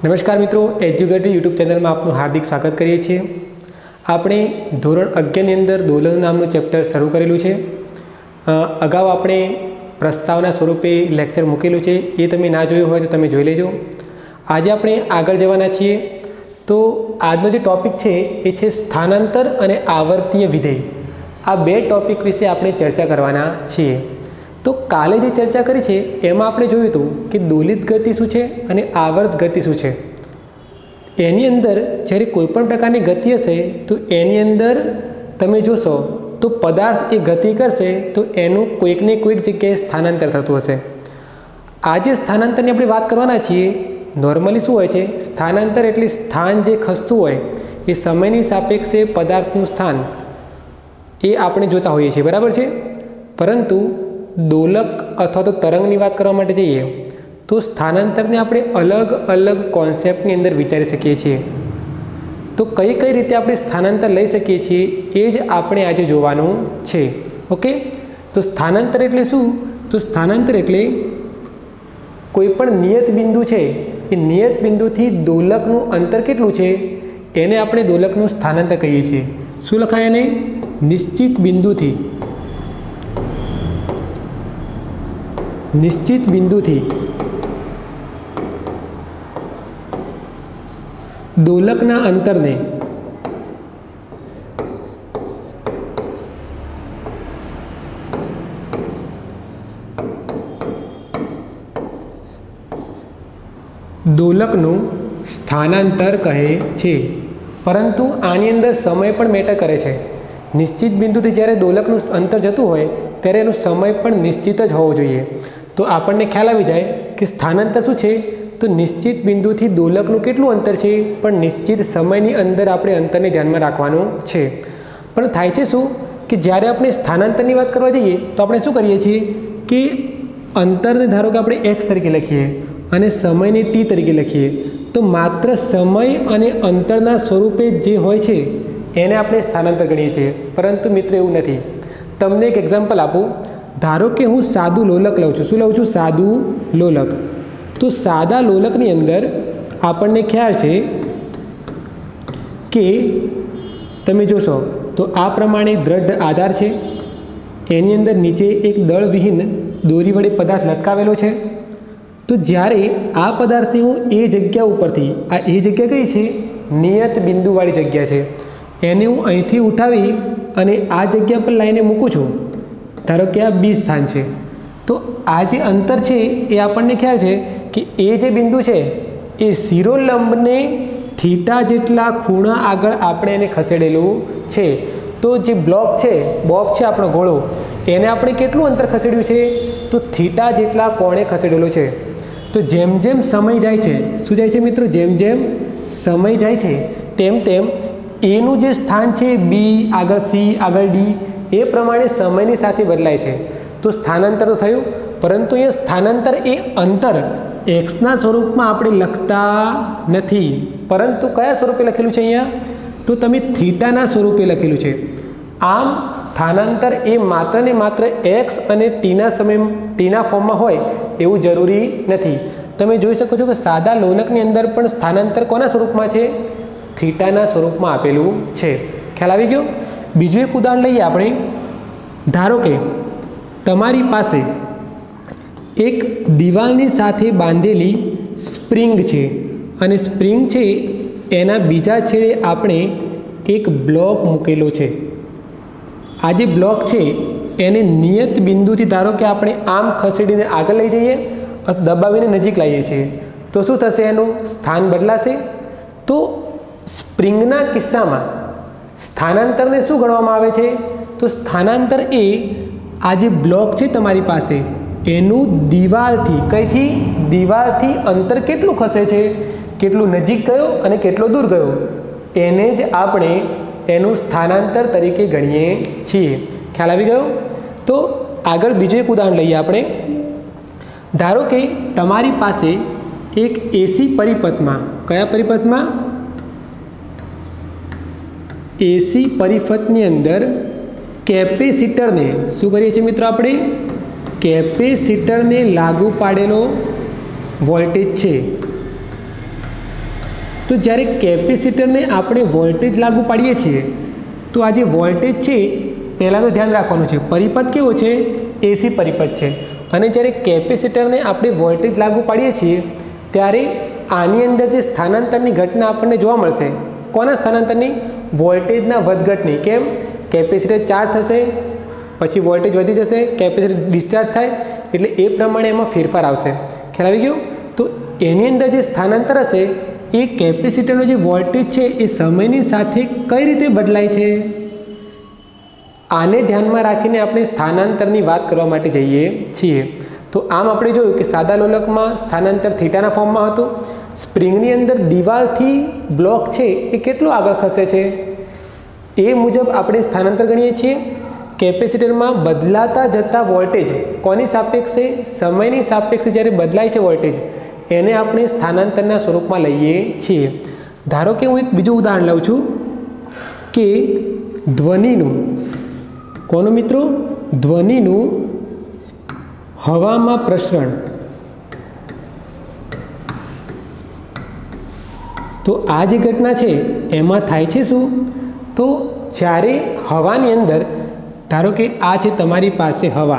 નમસ્કાર મિત્રો, educative YouTube ચેનલમાં આપનું હાર્દિક સ્વાગત કરીએ છીએ। આપણે ધોરણ 11ની અંદર દોલન નામનું ચેપ્ટર શરૂ કરેલું છે। અગાઉ આપણે પ્રસ્તાવના સ્વરૂપે લેક્ચર મૂકેલું છે, એ તમે ના જોયું હોય તો તમે જોઈ લેજો। આજે આપણે આગળ જવાના છીએ। તો આજનો જે ટૉપિક છે એ છે સ્થાનાંતર અને આવર્તીય વિધેય। આ બે ટૉપિક વિશે આપણે ચર્ચા કરવાના છીએ। તો કાલે જે ચર્ચા કરી છે એમાં આપણે જોયું હતું કે દોલિત ગતિ શું છે અને આવર્ત ગતિ શું છે। એની અંદર જ્યારે કોઈપણ પ્રકારની ગતિ હશે તો એની અંદર તમે જોશો તો પદાર્થ એ ગતિ કરશે તો એનું કોઈકને કોઈક જગ્યાએ સ્થાનાંતર થતું હશે। આજે સ્થાનાંતરની આપણે વાત કરવાના છીએ। નોર્મલી શું હોય છે, સ્થાનાંતર એટલે સ્થાન જે ખસતું હોય એ સમયની સાપેક્ષે પદાર્થનું સ્થાન એ આપણે જોતા હોઈએ છીએ, બરાબર છે। પરંતુ દોલક અથવા તો તરંગની વાત કરવા માટે જઈએ તો સ્થાનાંતરને આપણે અલગ અલગ કોન્સેપ્ટની અંદર વિચારી શકીએ છીએ। તો કઈ કઈ રીતે આપણે સ્થાનાંતર લઈ શકીએ છીએ એ જ આપણે આજે જોવાનું છે। ઓકે, તો સ્થાનાંતર એટલે શું? તો સ્થાનાંતર એટલે કોઈ પણ નિયત બિંદુ છે એ નિયત બિંદુથી દોલકનું અંતર કેટલું છે એને આપણે દોલકનું સ્થાનાંતર કહીએ છીએ। શું લખાય એને? નિશ્ચિત બિંદુથી દોલકના અંતરને દોલકનું સ્થાનાંતર કહે છે। પરંતુ આની અંદર સમય પણ મેટર કરે છે। નિશ્ચિત બિંદુથી જ્યારે દોલકનું અંતર જતું હોય ત્યારે એનો સમય પણ નિશ્ચિત જ હોવો જોઈએ। તો આપણને ખ્યાલ આવી જાય કે સ્થાનાંતર શું છે, તો નિશ્ચિત બિંદુથી દોલકનું કેટલું અંતર છે પણ નિશ્ચિત સમયની અંદર આપણે અંતરને ધ્યાનમાં રાખવાનું છે। પણ થાય છે શું કે જ્યારે આપણે સ્થાનાંતરની વાત કરવા જઈએ તો આપણે શું કરીએ છીએ કે અંતરને ધારો કે આપણે x તરીકે લખીએ અને સમયને t તરીકે લખીએ તો માત્ર સમય અને અંતરના સ્વરૂપે જે હોય છે એને આપણે સ્થાનાંતર ગણીએ છીએ। પરંતુ મિત્રો એવું નથી। તમને એક એક્ઝામ્પલ આપું। ધારો કે હું સાદું લોલક લઉં છું। શું લઉં છું? સાદું લોલક। તો સાદા લોલકની અંદર આપણને ખ્યાલ છે કે તમે જોશો તો આ પ્રમાણે દ્રઢ આધાર છે, એની અંદર નીચે એક દળવિહીન દોરી વડે પદાર્થ લટકાવેલો છે। તો જ્યારે આ પદાર્થને હું એ જગ્યા ઉપરથી, આ એ જગ્યા કઈ છે? નિયત બિંદુવાળી જગ્યા છે, એને હું અહીંથી ઉઠાવી અને આ જગ્યા પર લાવીને મૂકું છું। ધારો કે આ બી સ્થાન છે। તો આ જે અંતર છે એ આપણને ખ્યાલ છે કે એ જે બિંદુ છે એ શિરોલંબને થીટા જેટલા ખૂણા આગળ આપણે એને ખસેડેલું છે। તો જે બ્લોક છે, બોબ છે આપણો ગોળો, એને આપણે કેટલું અંતર ખસેડ્યું છે? તો થીટા જેટલા કોણે ખસેડેલો છે। તો જેમ જેમ સમય જાય છે, શું જાય છે મિત્રો? જેમ જેમ સમય જાય છે તેમ તેમ એનું જે સ્થાન છે બી આગળ સી આગળ ડી એ પ્રમાણે સમયની સાથે બદલાય છે। તો સ્થાનાંતર તો થયું, પરંતુ એ સ્થાનાંતર એ અંતર એક્સના સ્વરૂપમાં આપણે લખતા નથી, પરંતુ કયા સ્વરૂપે લખેલું છે અહીંયા? તો તમે થીટાના સ્વરૂપે લખેલું છે। આમ સ્થાનાંતર એ માત્ર ને માત્ર એક્સ અને ટીના ફોર્મમાં હોય એવું જરૂરી નથી। તમે જોઈ શકો છો કે સાદા લોલકની અંદર પણ સ્થાનાંતર કોના સ્વરૂપમાં છે? થીટાના સ્વરૂપમાં આપેલું છે। ખ્યાલ આવી ગયો? બીજું એક ઉદાહરણ લઈએ આપણે। ધારો કે તમારી પાસે એક દિવાલની સાથે બાંધેલી સ્પ્રિંગ છે અને સ્પ્રિંગ છે એના બીજા છેડે આપણે એક બ્લોક મૂકેલો છે। આ જે બ્લોક છે એને નિયત બિંદુથી ધારો કે આપણે આમ ખસેડીને આગળ લઈ જઈએ અથવા દબાવીને નજીક લાવીએ છીએ તો શું થશે? એનું સ્થાન બદલાશે। તો સ્પ્રિંગના કિસ્સામાં સ્થાનાંતરને શું ગણવામાં આવે છે? તો સ્થાનાંતર એ આ જે બ્લોક છે તમારી પાસે એનું દિવાલથી, કઈથી? દિવાલથી અંતર કેટલું ખસે છે, કેટલું નજીક ગયો અને કેટલો દૂર ગયો, એને જ આપણે એનું સ્થાનાંતર તરીકે ગણીએ છીએ। ખ્યાલ આવી ગયો? તો આગળ બીજું એક ઉદાહરણ લઈએ આપણે। ધારો કે તમારી પાસે એક એસી પરિપથમાં, કયા પરિપથમાં? એસી પરિપથની અંદર કેપેસિટરને શું કરીએ છીએ મિત્રો? આપણે કેપેસિટરને લાગુ પાડેલો વોલ્ટેજ છે। તો જ્યારે કેપેસિટરને આપણે વોલ્ટેજ લાગુ પાડીએ છીએ તો આ જે વોલ્ટેજ છે પહેલાં તો ધ્યાન રાખવાનું છે, પરિપથ કેવો છે? એસી પરિપથ છે. અને જ્યારે કેપેસિટરને આપણે વોલ્ટેજ લાગુ પાડીએ છીએ ત્યારે આની અંદર જે સ્થાનાંતરની ઘટના આપણને જોવા મળશે, કોના સ્થાનાંતરની? વોલ્ટેજના વધઘટની. કેમ? કેપેસિટર ચાર્જ થશે, પછી વોલ્ટેજ વધી જશે, કેપેસિટર ડિસ્ચાર્જ થાય, એટલે એ પ્રમાણે એમાં ફેરફાર આવશે. ખ્યાલ આવી ગયો? તો એની અંદર જે સ્થાનાંતર હશે એ કેપેસિટરનો જે વોલ્ટેજ છે એ સમયની સાથે કઈ રીતે બદલાય છે, આને ધ્યાનમાં રાખીને આપણે સ્થાનાંતરની વાત કરવા માટે જઈએ છીએ. તો આમ આપણે જોયું કે સાદા લોલકમાં સ્થાનાંતર થીટાના ફોર્મમાં હતું. સ્પ્રિંગની અંદર દિવાલથી બ્લોક છે એ કેટલો આગળ ખસે છે એ મુજબ આપણે સ્થાનાંતર ગણીએ છીએ. કેપેસિટરમાં બદલાતા જતા વોલ્ટેજ કોની સાપેક્ષે? સમયની સાપેક્ષે જ્યારે બદલાય છે વોલ્ટેજ એને આપણે સ્થાનાંતરના સ્વરૂપમાં લઈએ છીએ. ધારો કે હું એક બીજું ઉદાહરણ લઉં છું કે ધ્વનિનું, કોનું મિત્રો? ધ્વનિનું હવામાં પ્રસરણ. તો આ જે ઘટના છે એમાં થાય છે શું? તો જ્યારે હવાની અંદર, ધારો કે આ છે તમારી પાસે હવા,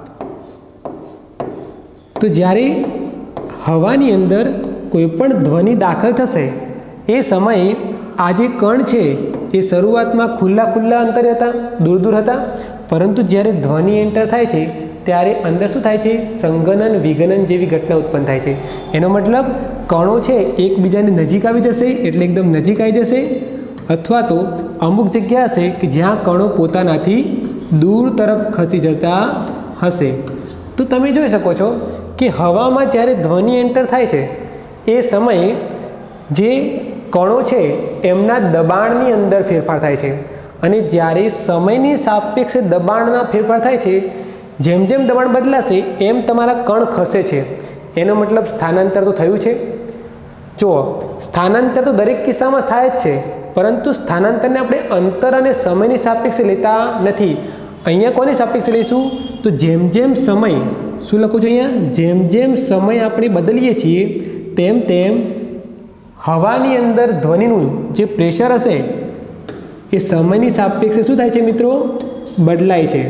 તો જ્યારે હવાની અંદર કોઈ પણ ધ્વનિ દાખલ થશે એ સમયે આ જે કણ છે એ શરૂઆતમાં ખુલ્લા અંતરે હતા, દૂર હતા, પરંતુ જ્યારે ધ્વનિ એન્ટર થાય છે ત્યારે અંદર શું થાય છે? સંગનન વિગનન જેવી ઘટના ઉત્પન્ન થાય છે. એનો મતલબ કણો છે એકબીજાની નજીક આવી જશે, એટલે એકદમ નજીક આવી જશે, અથવા તો અમુક જગ્યા હશે કે જ્યાં કણો પોતાનાથી દૂર તરફ ખસી જતા હશે. તો તમે જોઈ શકો છો કે હવામાં જ્યારે ધ્વનિ એન્ટર થાય છે એ સમયે જે કણો છે એમના દબાણની અંદર ફેરફાર થાય છે, અને જ્યારે સમયની સાપેક્ષે દબાણના ફેરફાર થાય છે, જેમ જેમ દબાણ બદલાશે એમ તમારા કણ ખસે છે. એનો મતલબ સ્થાનાંતર તો થયું છે. જુઓ, સ્થાનાંતર તો દરેક કિસ્સામાં થાય જ છે, પરંતુ સ્થાનાંતરને આપણે અંતર અને સમયની સાપેક્ષે લેતા નથી. અહીંયા કોની સાપેક્ષે લઈશું? તો જેમ જેમ સમય, શું લખું છું અહીંયા? જેમ જેમ સમય આપણે બદલીએ છીએ તેમ તેમ હવાની અંદર ધ્વનિનું જે પ્રેશર હશે એ સમયની સાપેક્ષે શું થાય છે મિત્રો? બદલાય છે.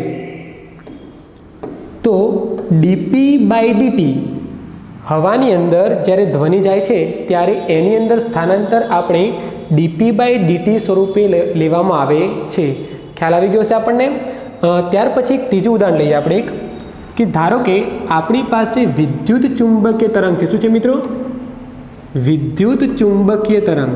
તો dp/dt હવાની અંદર જ્યારે ધ્વનિ જાય છે ત્યારે એની અંદર સ્થાનાંતર આપણે dp/dt સ્વરૂપે લેવામાં આવે છે. ખ્યાલ આવી ગયો છે આપણને? ત્યાર પછી એક ત્રીજું ઉદાહરણ લઈએ આપણે, એક કે ધારો કે આપણી પાસે વિદ્યુત ચુંબકીય તરંગ છે. શું છે મિત્રો? વિદ્યુત ચુંબકીય તરંગ.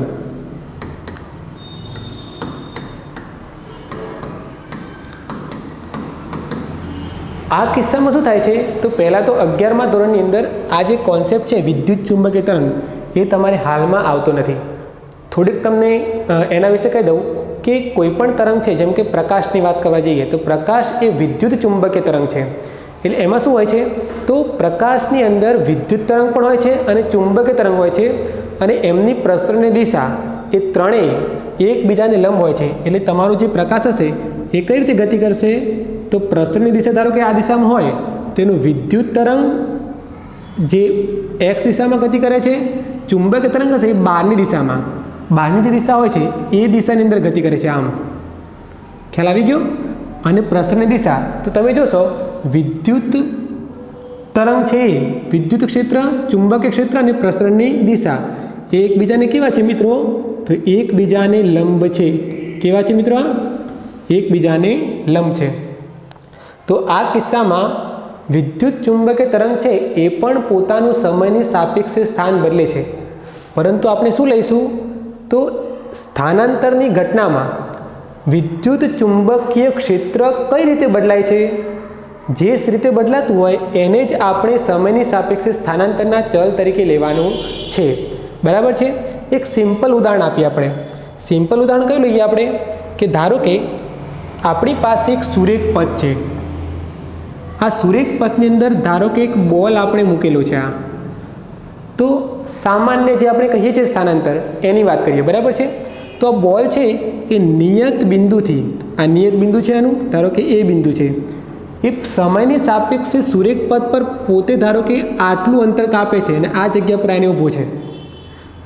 આ કિસ્સામાં શું થાય છે? તો પહેલાં તો 11મા ધોરણની અંદર આ જે કોન્સેપ્ટ છે વિદ્યુત ચુંબકીય તરંગ એ તમારે હાલમાં આવતો નથી. થોડીક તમને એના વિશે કહી દઉં કે કોઈ પણ તરંગ છે, જેમ કે પ્રકાશની વાત કરવા જઈએ તો પ્રકાશ એ વિદ્યુત ચુંબકીય તરંગ છે. એટલે એમાં શું હોય છે? તો પ્રકાશની અંદર વિદ્યુત તરંગ પણ હોય છે અને ચુંબકીય તરંગ હોય છે, અને એમની પ્રસરણની દિશા એ ત્રણેય એકબીજાને લંબ હોય છે. એટલે તમારો જે પ્રકાશ હશે એ કઈ રીતે ગતિ કરશે? તો પ્રસરણની દિશા ધારો કે આ દિશામાં હોય તો એનું વિદ્યુત તરંગ જે x દિશામાં ગતિ કરે છે, ચુંબકીય તરંગ હશે એ બહારની દિશામાં, બહારની જે દિશા હોય છે એ દિશાની અંદર ગતિ કરે છે. આમ ખ્યાલ આવી ગયો? અને પ્રસરણની દિશા તો તમે જોશો વિદ્યુત તરંગ છે એ વિદ્યુત ક્ષેત્ર, ચુંબકીય ક્ષેત્ર અને પ્રસરણની દિશા એ એકબીજાને કેવા છે મિત્રો? તો એકબીજાને લંબ છે. કેવા છે મિત્રો? એકબીજાને લંબ છે. તો આ કિસ્સામાં વિદ્યુત ચુંબકીય તરંગ છે એ પણ પોતાનું સમયની સાપેક્ષે સ્થાન બદલે છે, પરંતુ આપણે શું લઈશું? તો સ્થાનાંતરની ઘટનામાં વિદ્યુત ચુંબકીય ક્ષેત્ર કઈ રીતે બદલાય છે? જે રીતે બદલાતું હોય એને જ આપણે સમયની સાપેક્ષે સ્થાનાંતરના ચલ તરીકે લેવાનું છે. બરાબર છે? એક સિમ્પલ ઉદાહરણ આપીએ આપણે. સિમ્પલ ઉદાહરણ કયું લઈએ આપણે? કે ધારો કે આપણી પાસે એક સુરેખ પથ છે. આ સુરેખ પથની અંદર ધારો કે એક બોલ આપણે મૂકેલો છે. આ તો સામાન્ય જે આપણે કહીએ છીએ સ્થાનાંતર એની વાત કરીએ. બરાબર છે? તો આ બોલ છે એ નિયત બિંદુથી, આ નિયત બિંદુ છે એનું, ધારો કે એ બિંદુ છે, એ સમયની સાપેક્ષે સુરેખ પથ પર પોતે ધારો કે આટલું અંતર કાપે છે અને આ જગ્યા પર આને ઊભો છે. તો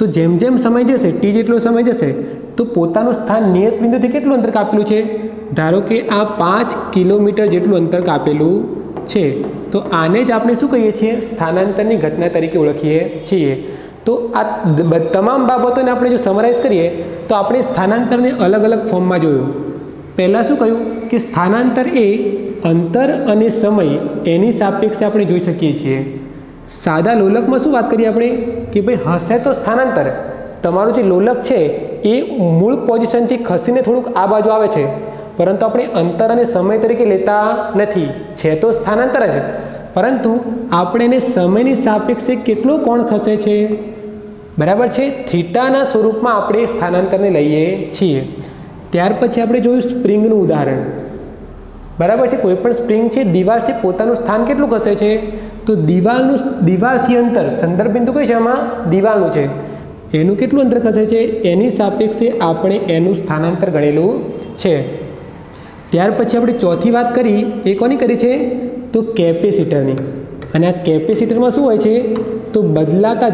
તો જેમ જેમ સમય જશે ટી જેટલો સમય જશે તો પોતાનું સ્થાન નિયત બિંદુથી કેટલું અંતર કાપેલું છે? ધારો કે આ 5 કિલોમીટર જેટલું અંતર કાપેલું છે, તો આને જ આપણે શું કહીએ છીએ? સ્થાનાંતરની ઘટના તરીકે ઓળખીએ છીએ. તો આ તમામ બાબતોને આપણે જો સમરાઇઝ કરીએ તો આપણે સ્થાનાંતરને અલગ અલગ ફોર્મમાં જોયું. પહેલાં શું કહ્યું કે સ્થાનાંતર એ અંતર અને સમય એની સાપેક્ષે આપણે જોઈ શકીએ છીએ. સાદા લોલકમાં શું વાત કરીએ આપણે કે ભાઈ હશે તો સ્થાનાંતર, તમારું જે લોલક છે એ મૂળ પોઝિશનથી ખસીને થોડુંક આ બાજુ આવે છે, પરંતુ આપણે અંતર અને સમય તરીકે લેતા નથી. છે તો સ્થાનાંતર જ, પરંતુ આપણે એને સમયની સાપેક્ષે કેટલો કોણ ખસે છે? બરાબર છે, થીટાના સ્વરૂપમાં આપણે સ્થાનાંતરને લઈએ છીએ. ત્યાર પછી આપણે જોયું સ્પ્રિંગનું ઉદાહરણ. બરાબર છે, કોઈ પણ સ્પ્રિંગ છે દિવાલથી પોતાનું સ્થાન કેટલું ખસે છે? તો દિવાલથી અંતર, સંદર્ભ બિંદુ કઈ છે આમાં? દિવાલનું છે, એનું કેટલું અંતર ખસે છે? એની સાપેક્ષે આપણે એનું સ્થાનાંતર ગણેલું છે. ત્યાર પછી આપણે ચોથી વાત કરી, એ કોની કરી છે? તો કેપેસિટરની. અને આ કેપેસિટરમાં શું હોય છે? તો બદલાતા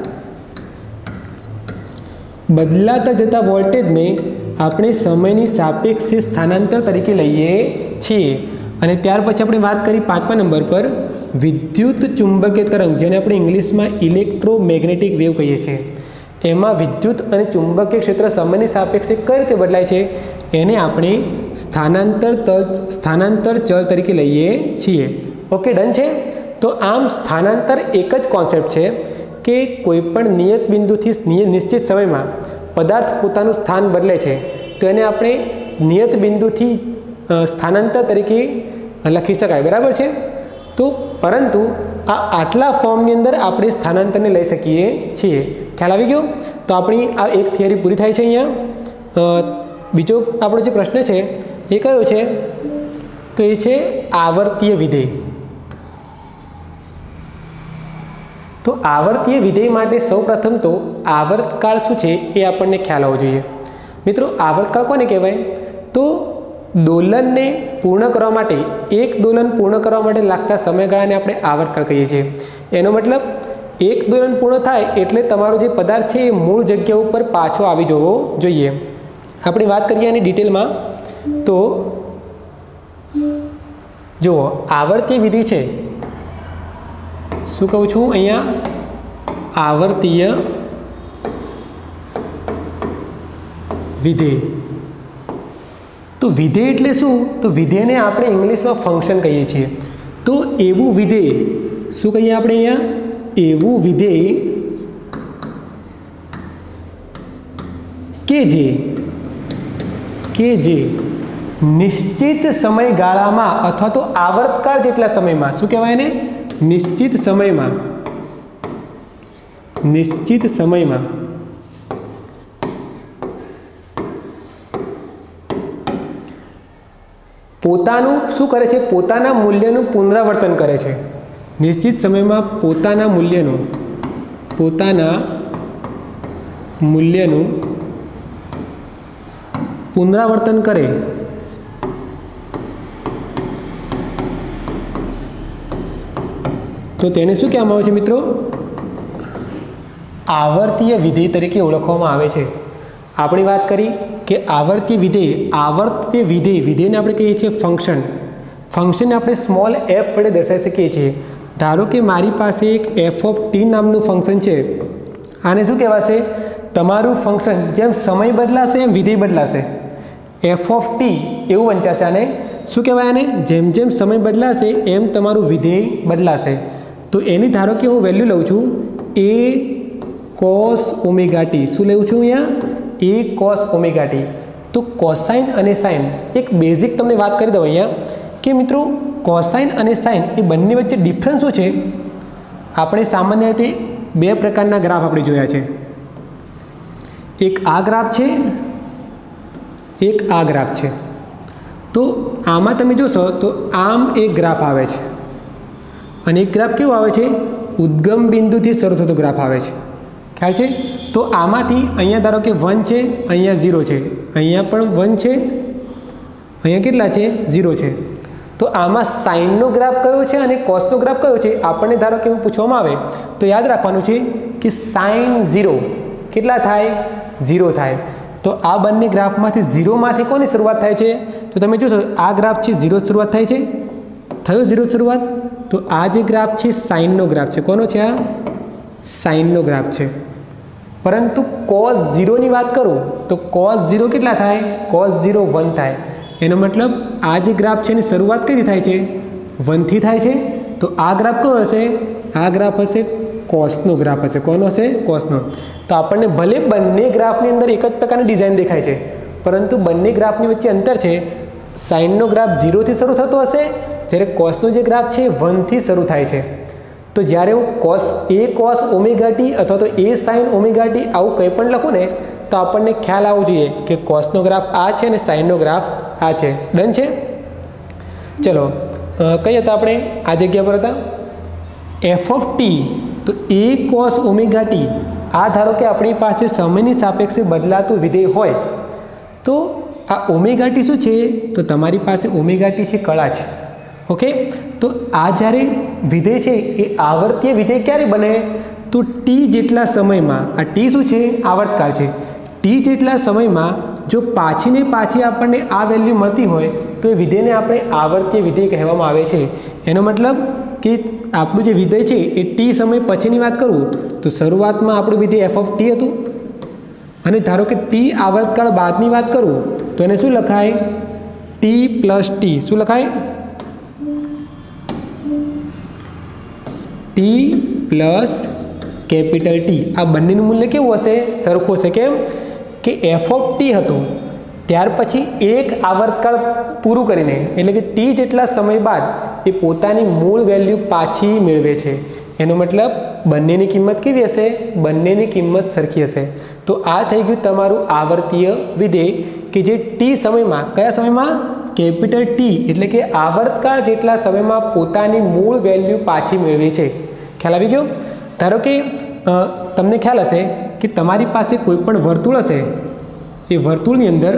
જતા વોલ્ટેજને આપણે સમયની સાપેક્ષે સ્થાનાંતર તરીકે લઈએ છીએ. અને ત્યાર પછી આપણે વાત કરી 5મા નંબર પર વિદ્યુત ચુંબકીય તરંગ, જેને આપણે ઇંગ્લિશમાં ઇલેક્ટ્રોમેગ્નેટિક વેવ કહીએ છીએ. એમાં વિદ્યુત અને ચુંબકીય ક્ષેત્ર સમયની સાપેક્ષે કઈ રીતે બદલાય છે? એને આપણે સ્થાનાંતર ચલ તરીકે લઈએ છીએ. ઓકે, ડન છે. તો આમ સ્થાનાંતર એક જ કોન્સેપ્ટ છે કે કોઈ પણ નિયત બિંદુથી નિશ્ચિત સમયમાં પદાર્થ પોતાનું સ્થાન બદલે છે, તો એને આપણે નિયત બિંદુથી સ્થાનાંતર તરીકે લખી શકાય. બરાબર છે. તો પરંતુ આટલા ફોર્મની અંદર આપણે સ્થાનાંતરને લઈ શકીએ છીએ. ખ્યાલ આવી ગયો? તો આપણી આ એક થિયરી પૂરી થાય છે. અહીંયા બીજો આપણો જે પ્રશ્ન છે એ કયો છે? તો એ છે આવર્તીય વિધેય. તો આવર્તીય વિધેય માટે સૌપ્રથમ તો આવર્તકાળ શું છે એ આપણને ખ્યાલ હોવો જોઈએ. મિત્રો, આવર્તકાળ કોને કહેવાય? તો દોલનને પૂર્ણ કરવા માટે, એક દોલન પૂર્ણ કરવા માટે લાગતા સમયગાળાને આપણે આવર્તકાળ કહીએ છીએ. એનો મતલબ એક દોલન પૂર્ણ થાય એટલે તમારો જે પદાર્થ છે એ મૂળ જગ્યા ઉપર પાછો આવી જવો જોઈએ. આપણે વાત કરીએ આની ડિટેલમાં. તો જુઓ, આવર્તીય વિધિ છે, શું કહું છું અહીંયા? આવર્તીય વિધેય. તો વિધેય એટલે શું? તો વિધેયને આપણે ઇંગ્લિશમાં ફંક્શન કહીએ છીએ. તો એવું વિધેય, શું કહીએ આપણે અહીંયા? એવું વિધેય કે જે નિશ્ચિત સમયગાળામાં અથવા તો આવર્તકાળ જેટલા સમયમાં, શું કહેવાય એને? નિશ્ચિત સમયમાં પોતાનું શું કરે છે? પોતાના મૂલ્યનું પુનરાવર્તન કરે છે. નિશ્ચિત સમયમાં પોતાના મૂલ્યનું પુનરાવર્તન કરે તો તેને શું કહેવામાં આવે છે મિત્રો? આવર્તીય વિધેય તરીકે ઓળખવામાં આવે છે. આપણી વાત કરી કે આવર્તીય વિધેયને આપણે કહીએ છીએ ફંક્શનને આપણે સ્મોલ એફ વડે દર્શાવી શકીએ છીએ. ધારો કે મારી પાસે એક એફ ઓફ ટી નામનું ફંક્શન છે. આને શું કહેવાશે? તમારું ફંક્શન જેમ સમય બદલાશે એમ વિધેય બદલાશે. એફ ઓફ ટી એવું વંચાશે. આને શું કહેવાય? આને જેમ જેમ સમય બદલાશે એમ તમારું વિધેય બદલાશે. તો એની ધારો કે હું વેલ્યુ લઉં છું a cos ઓમેગા ટી. શું લઉં છું અહીંયા? a cos omega T. તો કોસાઇન અને સાઇન, એક બેઝિક તમને વાત કરી દઉં અહીંયા કે મિત્રો કોસાઇન અને સાઇન એ બંને વચ્ચે ડિફરન્સ શું છે? આપણે સામાન્ય રીતે બે પ્રકારના ગ્રાફ આપણે જોયા છે. એક આ ગ્રાફ છે, એક આ ગ્રાફ છે. તો આમાં તમે જોશો તો આમ એક ગ્રાફ આવે છે અને એક ગ્રાફ કેવો આવે છે? ઉદ્ગમ બિંદુથી શરૂ થતો ગ્રાફ આવે છે. ખ્યાલ છે? તો આમાંથી અહીંયા ધારો કે 1 છે, અહીંયા 0 છે, અહીંયા પણ 1 છે, અહીંયા કેટલા છે? 0 છે. તો આમાં સાઇનનો ગ્રાફ કયો છે અને કોસનો ગ્રાફ કયો છે? આપણને ધારો કે એવું પૂછવામાં આવે તો યાદ રાખવાનું છે કે સાઇન 0 કેટલા થાય? 0 થાય. તો આ બંને ગ્રાફમાંથી 0માંથી કોની શરૂઆત થાય છે? તો તમે જોશો આ ગ્રાફ છે 0 શરૂઆત થાય છે. થયો 0 શરૂઆત. તો આ જે ગ્રાફ છે સાઇનનો ગ્રાફ છે. કોનો છે? આ સાઇનનો ગ્રાફ છે. પરંતુ cos 0 ની વાત કરું તો cos 0 કેટલા થાય? cos 0 1 થાય. એનો મતલબ આ જે ગ્રાફ છે એની શરૂઆત કઈ થાય છે? 1 થી થાય છે. તો આ ગ્રાફ કયો હશે? આ ગ્રાફ હશે કોસનો ગ્રાફ હશે. કોનો હશે? કોસનો. તો આપણને ભલે બંને ગ્રાફની અંદર એક જ પ્રકારની ડિઝાઇન દેખાય છે, પરંતુ બંને ગ્રાફની વચ્ચે અંતર છે. સાઇનનો ગ્રાફ 0 થી શરૂ થતો હશે, જ્યારે કોસનો જે ગ્રાફ છે 1 થી શરૂ થાય છે. તો જ્યારે હું cos ઓમેગા ટી અથવા તો a sin ઓમેગા ટી આવું કંઈ પણ લખું ને તો આપણને ખ્યાલ આવવો જોઈએ કે કોસનો ગ્રાફ આ છે અને સાઇનનો ગ્રાફ આ છે. ડન છે? ચલો કઈ હતા આપણે? આ જગ્યા પર હતા f ઓફ ટી. તો a cos ઓમેગા ટી આ ધારો કે આપણી પાસે સમયની સાપેક્ષે બદલાતું વિધેય હોય તો આ ઓમેગા ટી શું છે? તો તમારી પાસે ઓમેગા ટી છે કળા છે. ઓકે, તો આ જ્યારે વિધેય છે એ આવર્તીય વિધેય ક્યારે બને? તો ટી જેટલા સમયમાં, આ ટી શું છે? આવર્તકાળ છે. ટી જેટલા સમયમાં જો પાછીને પાછી આપણને આ વેલ્યુ મળતી હોય તો એ વિધેયને આપણે આવર્તીય વિધેય કહેવામાં આવે છે. એનો મતલબ કે આપણું જે વિધેય છે એ ટી સમય પછીની વાત કરું તો શરૂઆતમાં આપણું વિધેય એફ ઓફ ટી હતું, અને ધારો કે ટી આવર્તકાળ બાદની વાત કરું તો એને શું લખાય? T plus T. શું લખાય? T plus capital T. આ બંનેનું મૂલ્ય કેવું હશે? સરખું હશે. કેમ કે એફ ઓફ ટી હતું, ત્યાર પછી એક આવર્તકાળ પૂરું કરીને એટલે કે ટી જેટલા સમય બાદ એ પોતાની મૂળ વેલ્યુ પાછી મેળવે છે. એનો મતલબ બંનેની કિંમત કેવી હશે? બંનેની કિંમત સરખી હશે. તો આ થઈ ગયું તમારું આવર્તીય વિધેય કે જે ટી સમયમાં, કયા સમયમાં? કેપિટલ ટી એટલે કે આવર્તકાળ જેટલા સમયમાં પોતાની મૂળ વેલ્યુ પાછી મેળવે છે. ખ્યાલ આવી ગયો? ધારો કે તમને ખ્યાલ હશે કે તમારી પાસે કોઈ પણ વર્તુળ હશે, એ વર્તુળની અંદર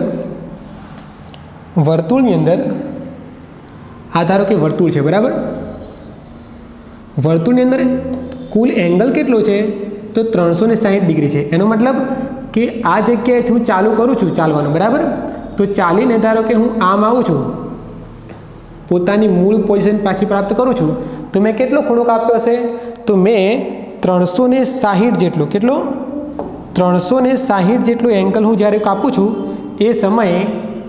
આ ધારો કે વર્તુળ છે, બરાબર? વર્તુળની અંદર કુલ એંગલ કેટલો છે? તો 360 ડિગ્રી છે. એનો મતલબ કે આ જગ્યાએથી હું ચાલુ કરું છું ચાલવાનું, બરાબર? તો ચાલીને ધારો કે હું આમ આવું છું, પોતાની મૂળ પોઝિશન પાછી પ્રાપ્ત કરું છું, તો મેં કેટલો ખૂણો કાપ્યો હશે? તો મેં 360 જેટલો, કેટલો? 360 જેટલો એંગલ હું જ્યારે કાપું છું એ સમયે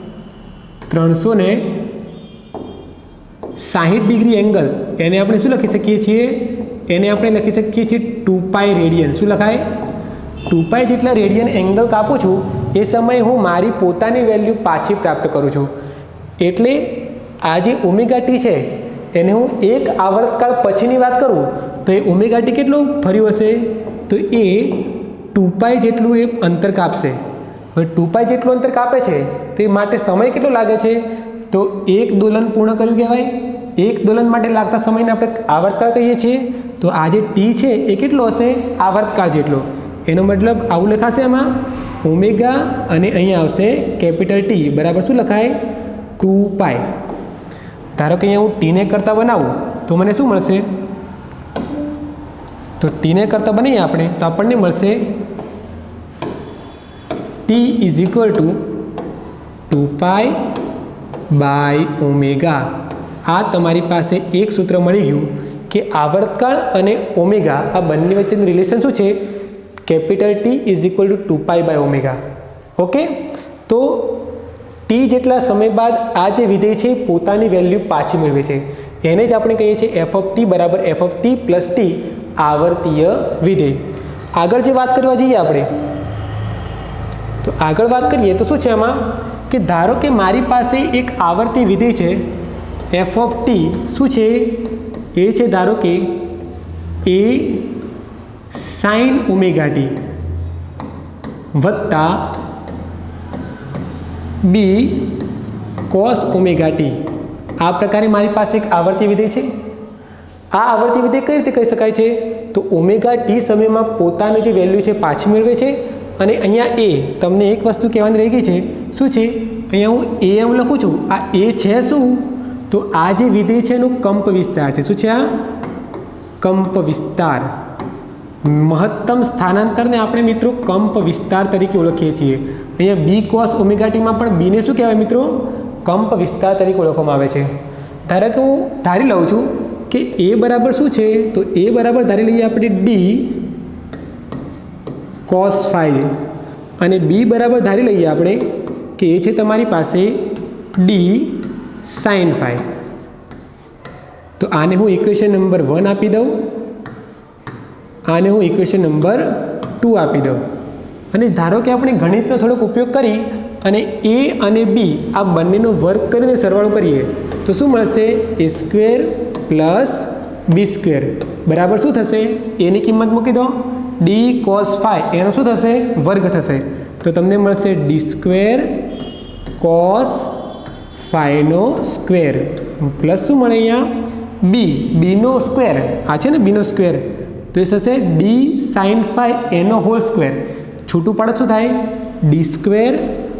360 ડિગ્રી એંગલ એને આપણે શું લખી શકીએ છીએ? એને આપણે લખી શકીએ છીએ 2π રેડિયન. શું લખાય? 2π જેટલા રેડિયન એંગલ કાપું છું એ સમયે હું મારી પોતાની વેલ્યુ પાછી પ્રાપ્ત કરું છું. એટલે આ જે ઓમેગા ટી છે એને હું એક આવર્તકાળ પછીની વાત કરું તો એ ઓમેગા ટી કેટલું ફર્યું હશે? તો એ 2π જેટલું એ અંતર કાપશે. હવે 2π જેટલું અંતર કાપે છે તો એ માટે સમય કેટલો લાગે છે? તો એક દોલન પૂર્ણ કર્યું કહેવાય. એક દોલન માટે લાગતા સમયને આપણે આવર્તકાળ કહીએ છીએ. તો આ જે ટી છે એ કેટલો હશે? આવર્તકાળ જેટલો. એનો મતલબ આવું લખાશે આમાં ઓમેગા અને અહીંયા આવશે કેપિટલ ટી બરાબર શું લખાય? 2π. ધારો કે અહીંયા હું ટીને કરતાં બનાવું તો મને શું મળશે? તો ટીને કરતાં બનાવીએ આપણે તો આપણને મળશે T is equal to 2π by omega. આ તમારી પાસે એક સૂત્ર મળી ગયું કે આવર્તકાળ અને ઓમેગા આ બંને વચ્ચેનું રિલેશન શું છે? Capital T is equal to 2π by omega. Okay, તો ટી જેટલા સમય બાદ આ જે વિધેય છે પોતાની વેલ્યુ પાછી મેળવે છે. એને જ આપણે કહીએ છીએ એફ ઓફ ટી બરાબર F of T plus T આવર્તીય વિધેય. આગળ જે વાત કરવા જઈએ આપણે તો આગળ વાત કરીએ તો શું છે આમાં કે ધારો કે મારી પાસે એક આવર્તીય વિધેય છે એફ ઓફ ટી. શું છે એ? છે ધારો કે એ સાઇન ઓમેગા ટી વત્તા બી કોસ ઓમેગા ટી. આ પ્રકારે મારી પાસે એક આવર્તીય વિધેય છે. આ આવર્તીય વિધેય કઈ રીતે કહી શકાય છે? તો ઓમેગા ટી સમયમાં પોતાનું જે વેલ્યુ છે પાછી મેળવે છે. અને અહીંયા એ તમને એક વસ્તુ કહેવાની રહી ગઈ છે. શું છે? અહીંયા હું એ એમ લખું છું. આ એ છે શું? તો આ જે વિધેય છે એનું કંપ વિસ્તાર છે. શું છે? આ કંપ વિસ્તાર. મહત્તમ સ્થાનાંતરને આપણે મિત્રો કંપ વિસ્તાર તરીકે ઓળખીએ છીએ। અહીંયા બી કોસ ઓમેગા ટીમાં પણ બીને શું કહેવાય મિત્રો? કંપ વિસ્તાર તરીકે ઓળખવામાં આવે છે। ધારો કે હું ધારી લઉં છું કે એ બરાબર શું છે, તો એ બરાબર ધારી લઈએ આપણે ડી કોસ ફાઈ અને બી બરાબર ધારી લઈએ આપણે કે એ છે તમારી પાસે ડી સાઇન ફાઈ। તો આને હું ઇક્વેશન નંબર 1 આપી દઉં, આને હું ઇક્વેશન નંબર 2 આપી દઉં અને ધારો કે આપણે ગણિતનો થોડોક ઉપયોગ કરી અને એ અને બી આ બંનેનો વર્ગ કરીને સરવાળો કરીએ તો શું મળશે? A square plus B square બરાબર શું થશે? એની કિંમત મૂકી દો, ડી કોસ ફાઈ એનો શું થશે? વર્ગ થશે। તો તમને મળશે ડી સ્ક્વેર કોસ ફાઈનો સ્ક્વેર પ્લસ શું મળે અહીંયા? બીનો સ્ક્વેર, આ છે ને બીનો સ્ક્વેર, તો એ થશે ડી સાઇન ફાઈ એનો હોલ સ્ક્વેર, છૂટું પાડો શું થાય? ડી સ્ક્વેર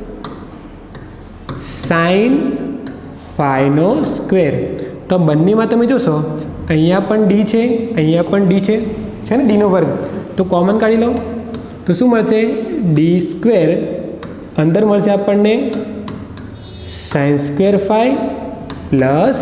સાઇન ફાઈનો સ્ક્વેર। તો બંનેમાં તમે જોશો અહીંયા પણ ડી છે, અહીંયા પણ ડી છે ને ડીનો વર્ગ, તો કોમન કાઢી લો તો શું મળશે? ડી સ્ક્વેર અંદર મળશે આપણને sine square phi plus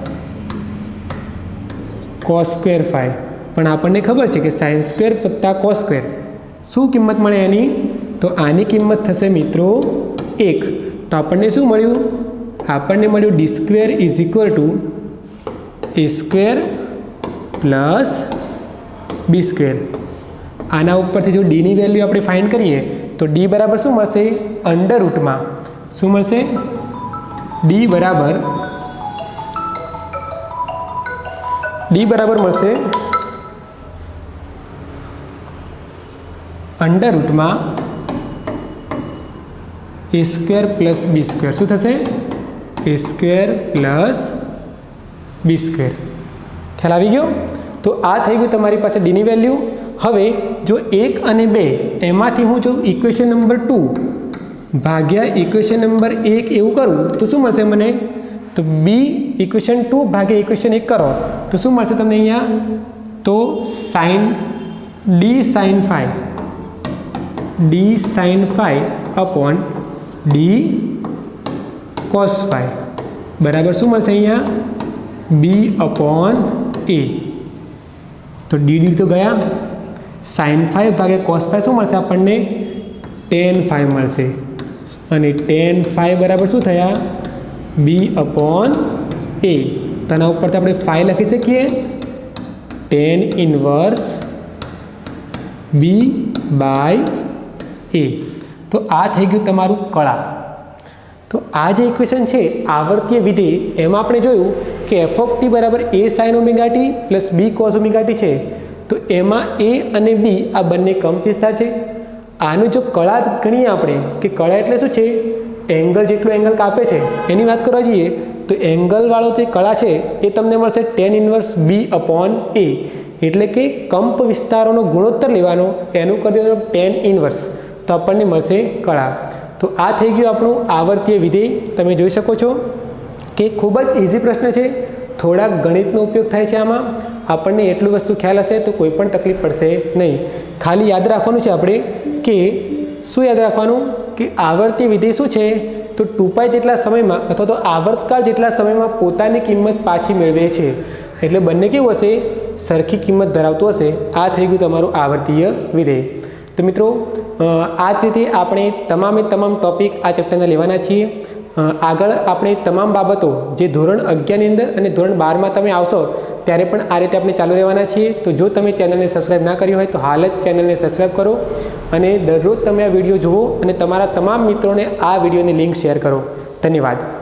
cos square phi, પણ આપણને ખબર છે કે સાઇન સ્ક્વેર વત્તા કોસ સ્ક્વેર શું કિંમત મળે એની? તો આની કિંમત થશે મિત્રો 1। તો આપણને શું મળ્યું? આપણને મળ્યું D square is equal to A square plus B square. આના ઉપરથી જો ડીની વેલ્યુ આપણે ફાઇન્ડ કરીએ તો ડી બરાબર શું મળશે? અંડર રૂટમાં શું મળશે? ડી બરાબર મળશે અંડર રૂટમાં A square plus B square. શું થશે? A square plus B square. ખ્યાલ આવી ગયો? તો આ થઈ ગયું તમારી પાસે ડીની વેલ્યુ। હવે જો 1 અને 2 એમાંથી હું જો ઇક્વેશન નંબર 2 ભાગ્યા ઇક્વેશન નંબર 1 એવું કરું તો શું મળશે મને? તો બી ઇક્વેશન 2 ભાગ્યા ઇક્વેશન 1 કરો તો શું મળશે તમને અહીંયા? તો D sine phi upon D cos phi બરાબર શું મળશે અહીંયા? B upon A. તો ડી તો ગયા, સાઇન ફાઈ ભાગ્યા કોસ ફાઈ શું મળશે આપણને? ટેન ફાઈ મળશે અને ટેન ફાઈ બરાબર શું થયા? B upon A. તેના ઉપરથી આપણે ફાઈ લખી શકીએ tan inverse B by A. તો આ થઈ ગયું તમારું કળા। તો આ જે ઇક્વેશન છે આવર્તીય વિધેય, એમાં આપણે જોયું કે એફ ઓફ ટી બરાબર A sine omega T plus B cos omega T છે। તો એમાં એ અને બી આ બંને કંપ વિસ્તાર છે। આનું જો કળા ગણીએ આપણે કે કળા એટલે શું છે? એંગલ જેટલું એંગલ કાપે છે એની વાત કરવા જઈએ તો એંગલવાળો જે કળા છે એ તમને મળશે tan inverse B upon A, એટલે કે કંપ વિસ્તારોનો ગુણોત્તર લેવાનો, એનું કરી દેવાનું ટેન ઇનવર્સ, તો આપણને મળશે કળા। તો આ થઈ ગયું આપણું આવર્તીય વિધેય। તમે જોઈ શકો છો કે ખૂબ જ ઇઝી પ્રશ્ન છે, થોડાક ગણિતનો ઉપયોગ થાય છે આમાં, આપણને એટલું વસ્તુ ખ્યાલ હશે તો કોઈ પણ તકલીફ પડશે નહીં। ખાલી યાદ રાખવાનું છે આપણે કે શું યાદ રાખવાનું કે આવર્તીય વિધેય શું છે? તો 2π જેટલા સમયમાં અથવા તો આવર્તકાળ જેટલા સમયમાં પોતાની કિંમત પાછી મેળવે છે, એટલે બંને કેવું હશે? સરખી કિંમત ધરાવતું હશે। આ થઈ ગયું તમારું આવર્તીય વિધેય। તો મિત્રો આ જ રીતે આપણે તમામે તમામ ટોપિક આ ચેપ્ટરના લેવાના છીએ। આગળ આપણે તમામ બાબતો જે ધોરણ 11ની અંદર અને ધોરણ 12માં તમે આવશો ત્યારે પણ આ રીતે આપણે ચાલુ રહેવાના છીએ। તો જો તમે ચેનલને સબસ્ક્રાઈબ ના કરી હોય તો હાલ જ ચેનલને સબસ્ક્રાઈબ કરો અને દરરોજ તમે આ વિડીયો જુઓ અને તમારા તમામ મિત્રોને આ વિડીયોની લિંક શેર કરો। ધન્યવાદ।